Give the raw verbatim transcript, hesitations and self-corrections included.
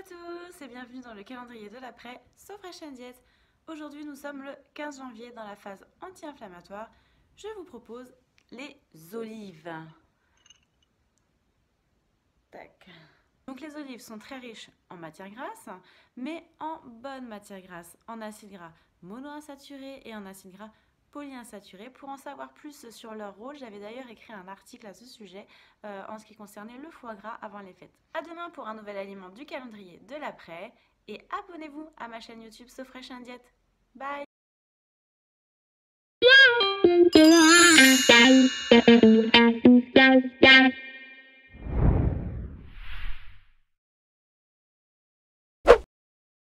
à tous et bienvenue dans le calendrier de l'après So Fresh and Diet. Aujourd'hui nous sommes le quinze janvier dans la phase anti-inflammatoire. Je vous propose les olives. Tac. Donc les olives sont très riches en matières grasses, mais en bonnes matières grasses, en acides gras monoinsaturés et en acides gras polyinsaturés. Pour en savoir plus sur leur rôle, j'avais d'ailleurs écrit un article à ce sujet euh, en ce qui concernait le foie gras avant les fêtes. A demain pour un nouvel aliment du calendrier de l'après et abonnez-vous à ma chaîne YouTube So Fresh and Diet. Bye.